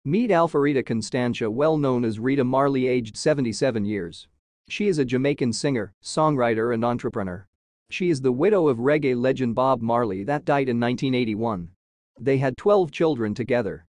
Meet Alpharita Constantia, well known as Rita Marley, aged 77 years. She is a Jamaican singer, songwriter and entrepreneur. She is the widow of reggae legend Bob Marley that died in 1981. They had 12 children together.